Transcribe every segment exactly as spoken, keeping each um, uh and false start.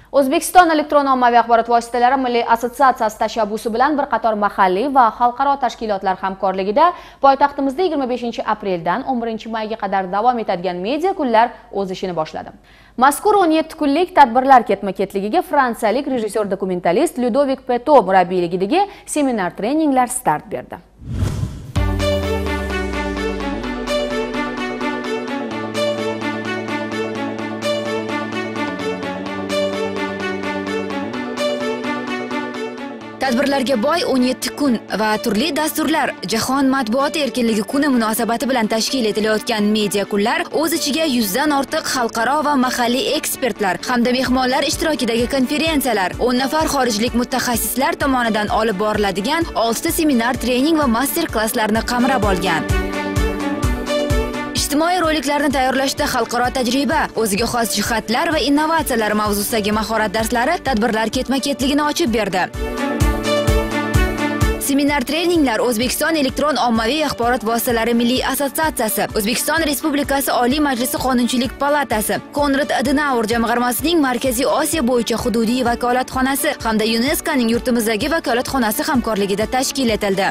O'zbekiston elektron ommaviy axborot vositalari milliy assotsiatsiyasi tashabbusi bilan bir qator mahalliy va xalqaro tashkilotlar hamkorligida poytaxtimizda yigirma beshinchi apreldan o'n birinchi mayga qadar davom etadigan media kunlar o'z ishini boshladi. Mazkur o'n yetti kunlik tadbirlar ketma-ketligiga fransiyalik rejissyor-dokumentalist Ludovic Peto murabbiyligidagi seminar-treninglar start berdi. Tadbirlarga boy o'n yetti kun va turli dasturlar Jahon matbuot erkinligi kuni munosabati bilan tashkil etilayotgan media kunlar o'z ichiga yuzdan ortiq xalqaro va mahalliy ekspertlar hamda mehmonlar ishtirokidagi konferensiyalar, o'n nafar xorijlik mutaxassislar tomonidan olib boriladigan oltita seminar, trening va master-klasslarni qamrab olgan. Ijtimoiy roliklarni tayyorlashda xalqaro tajriba, o'ziga xos jihatlar va innovatsiyalar mavzusidagi mahorat darslari tadbirlar ketma-ketligini ochib berdi. Seminar-treninglar O'zbekiston elektron ommaviy axborot vositalari milliy assotsiatsiyasi, O'zbekiston Respublikasi Oliy Majlisi Qonunchilik palatasi, Konrad Adenauer jamg'armasining Markaziy Osiyo bo'yicha hududiy vakolatxonasi hamda YuNESKOning yurtimizdagi vakolatxonasi hamkorligida tashkil etildi.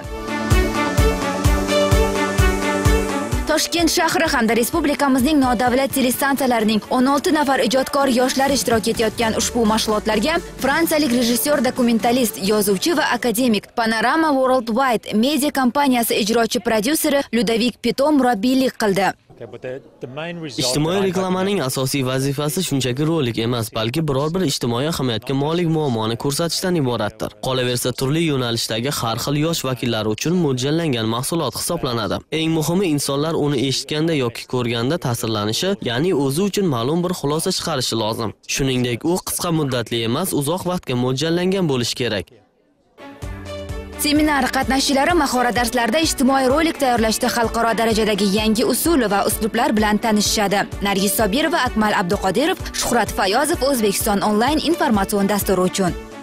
Toshkent shahri hamda respublikamizning nodavlat telestantsiyalarining o'n olti nafar ijodkor yoshlar ishtirok etayotgan ushbu mashg'ulotlarga fransiyalik rejissyor-dokumentalist, yozuvchi va akademik Panorama Worldwide media kompaniyasi ijrochi prodyuseri Ludovic Peto murabbiylik qildi. Ijtimoiy reklamaning asosiy vazifasi shunchaki rolik emas, balki biror bir ijtimoiy ahamiyatga molik muammoni ko'rsatishdan iboratdir. Qolaversa, turli yo'nalishdagi har xil yosh vakillari uchun mo'ljallangan mahsulot hisoblanadi. Eng muhimi, insonlar uni eshitganda yoki ko'rganda ta'sirlanishi, ya'ni o'zi uchun ma'lum bir xulosa chiqarishi lozim. Shuningdek, u qisqa muddatli emas, uzoq vaqtga mo'ljallangan bo'lishi kerak. Seminar qatnashchilari mahorat darslarida ijtimoiy rolik tayyorlashda xalqaro darajadagi yangi usul va uslublar bilan tanishishadi. Nargiz Sobirova, Akmal Abduqodirov, Shuhrat Fayozov, O'zbekiston onlayn informatsion dasturi uchun.